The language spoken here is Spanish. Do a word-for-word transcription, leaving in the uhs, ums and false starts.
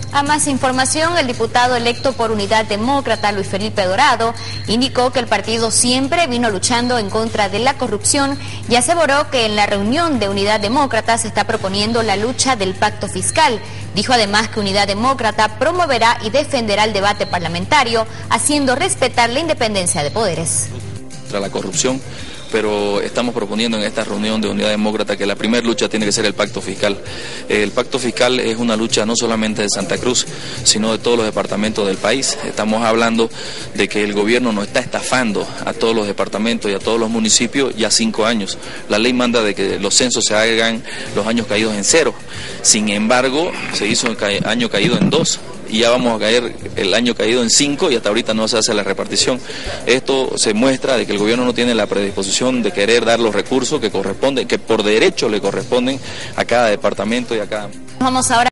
A más información, el diputado electo por Unidad Demócrata, Luis Felipe Dorado, indicó que el partido siempre vino luchando en contra de la corrupción y aseveró que en la reunión de Unidad Demócrata se está proponiendo la lucha del pacto fiscal. Dijo además que Unidad Demócrata promoverá y defenderá el debate parlamentario, haciendo respetar la independencia de poderes. Contra la corrupción, pero estamos proponiendo en esta reunión de Unidad Demócrata que la primera lucha tiene que ser el pacto fiscal. El pacto fiscal es una lucha no solamente de Santa Cruz, sino de todos los departamentos del país. Estamos hablando de que el gobierno nos está estafando a todos los departamentos y a todos los municipios ya cinco años. La ley manda de que los censos se hagan los años caídos en cero. Sin embargo, se hizo el año caído en dos. Y ya vamos a caer el año caído en cinco y hasta ahorita no se hace la repartición. Esto se muestra de que el gobierno no tiene la predisposición de querer dar los recursos que corresponden, que por derecho le corresponden a cada departamento y a cada... Vamos ahora